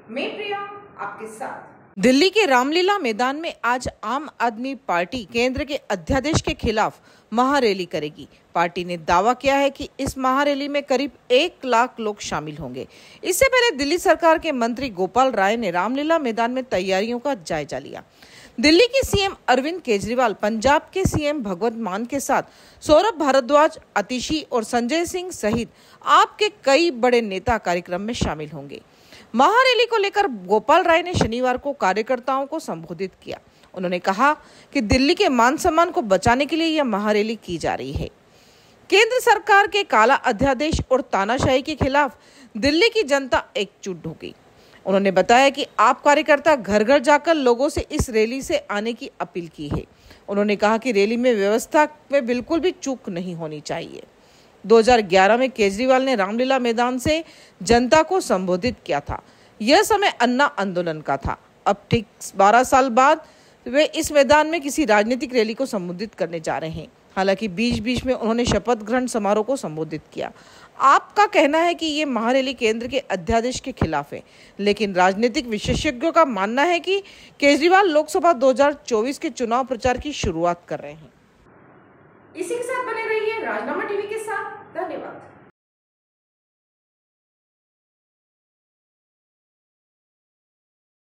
मैं प्रिया आपके साथ। दिल्ली के रामलीला मैदान में आज आम आदमी पार्टी केंद्र के अध्यादेश के खिलाफ महारैली करेगी। पार्टी ने दावा किया है कि इस महारैली में करीब 1 लाख लोग शामिल होंगे। इससे पहले दिल्ली सरकार के मंत्री गोपाल राय ने रामलीला मैदान में तैयारियों का जायजा लिया। दिल्ली के सीएम अरविंद केजरीवाल, पंजाब के सीएम भगवंत मान के साथ सौरभ भारद्वाज, आतिशी और संजय सिंह सहित आप के कई बड़े नेता कार्यक्रम में शामिल होंगे। महारैली को लेकर गोपाल राय ने शनिवार को कार्यकर्ताओं को संबोधित किया। उन्होंने कहा कि दिल्ली के मान सम्मान को बचाने के लिए यह महारैली की जा रही है। केंद्र सरकार के काला अध्यादेश और तानाशाही के खिलाफ दिल्ली की जनता एकजुट हो गई। उन्होंने बताया कि आप कार्यकर्ता घर घर जाकर लोगों से इस रैली से आने की अपील की है। उन्होंने कहा कि रैली में व्यवस्था में बिल्कुल भी चूक नहीं होनी चाहिए। 2011 में केजरीवाल ने रामलीला मैदान से जनता को संबोधित किया था। यह समय अन्ना आंदोलन का था। अब ठीक 12 साल बाद वे इस मैदान में किसी राजनीतिक रैली को संबोधित करने जा रहे हैं। हालांकि बीच-बीच में उन्होंने शपथ ग्रहण समारोह को संबोधित किया। आपका कहना है कि ये महारैली केंद्र के अध्यादेश के खिलाफ है, लेकिन राजनीतिक विशेषज्ञों का मानना है कि केजरीवाल लोकसभा 2024 के चुनाव प्रचार की शुरुआत कर रहे हैं। इसी के साथ बने रहिए राजनामा टीवी के साथ। धन्यवाद।